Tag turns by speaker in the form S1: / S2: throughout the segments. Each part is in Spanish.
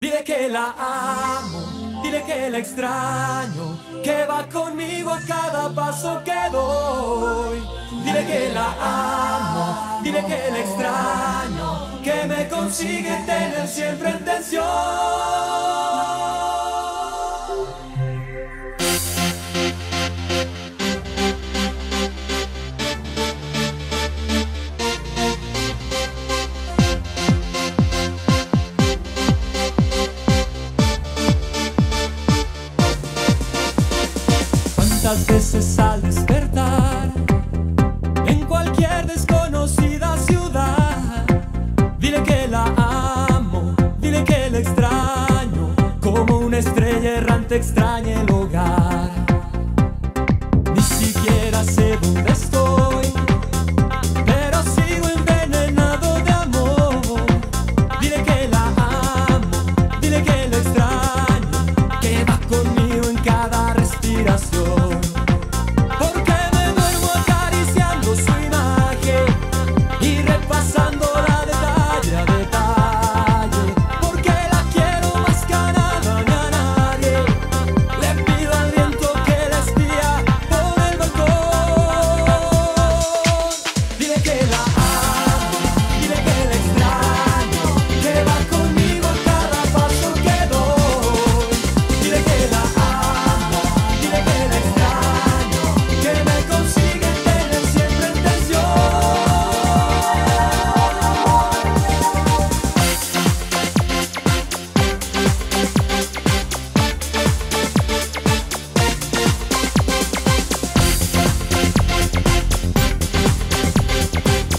S1: Dile que la amo, dile que la extraño, que va conmigo a cada paso que doy. Dile que la amo, dile que la extraño, que me consigue tener siempre en tensión. Cuántas veces al despertar en cualquier desconocida ciudad, dile que la amo, dile que la extraño, como una estrella errante extraña el hogar. Ni siquiera sé dónde estoy, pero sigo envenenado de amor. Dile que la amo, dile que la extraño, que va conmigo en cada respiración. Porque me duermo acariciando su imagen y repasándola detalle a detalle. Porque la quiero más que a nada ni a nadie. Le pido al viento que la espía por el balcón. Dile que la amo, dile que la extraño, que va conmigo a cada paso que doy. Dile que la amo, dile que la extraño, que me consigue tener siempre en tensión.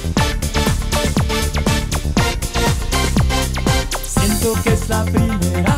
S1: Siento que es la primera